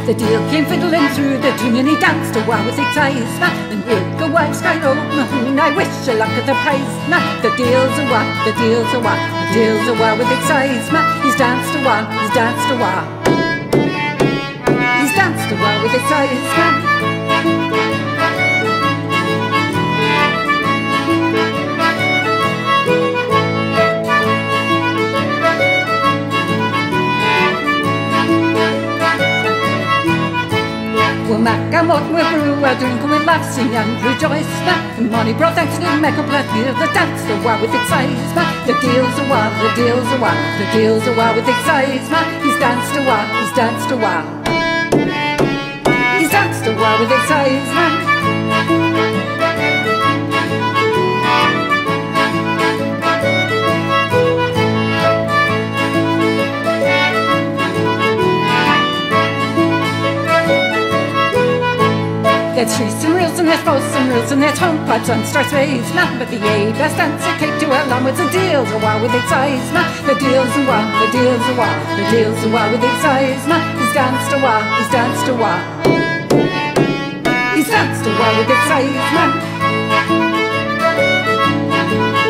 The Deil came fiddling through the tune and he danced a while with Exciseman. And we'll go wild sky road, Mahoon, I wish you luck at the prize. Now the Deil's a while, the Deil's a while, the Deil's a while with Exciseman. He's danced a while, he's danced a while. He's danced a while with Exciseman. We'll make a malt, we'll brew a drink, and we'll laugh, sing and rejoice. And money brought thanks to make up last year. The dance the while with Exciseman. The Deil's a while, the Deil's a while, the Deil's a while with Exciseman. He's danced a while, he's danced a while. He's danced a while with Exciseman. There's shrews and reels and there's bows and reels and there's hornpipes and starts waves. Nothing but the best dancer cake to along with the Deil's a while with Exciseman. The Deil's a while, the Deil's a while, the Deil's a while with Exciseman. He's danced a while, he's danced a while. He's danced a while with Exciseman.